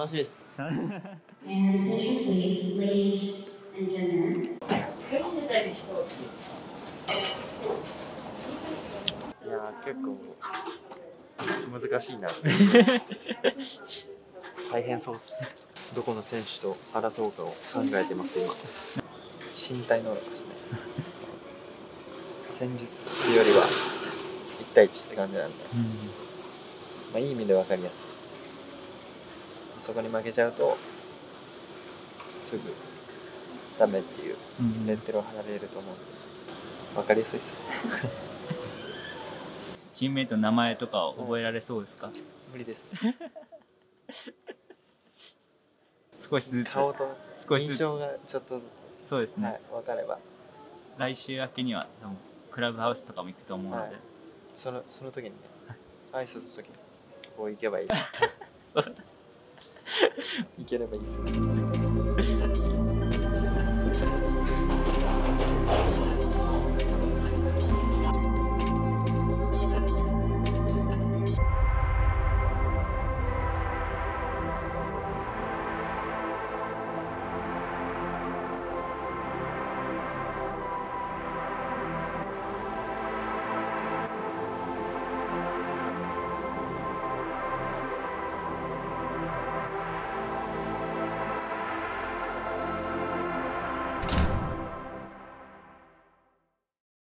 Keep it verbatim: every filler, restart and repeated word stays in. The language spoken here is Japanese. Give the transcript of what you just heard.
楽しみです。 いやー結構難しいな大変そうっす。どこの選手と争うかを考えてます今。身体能力ですね戦術っていうよりはいち対いちって感じなんで、うん、まあいい意味で分かりやすい。そこに負けちゃうとすぐダメっていうレッテルを貼られると思うんで分かりやすいっすチームメイトの名前とか覚えられそうですか？ 無理です少しずつ顔と印象がちょっとずつそうですね、 はい、分かれば来週明けには多分クラブハウスとかも行くと思うので、はい、 そのその時にね挨拶の時にこう行けばいいそう行ければいいっすね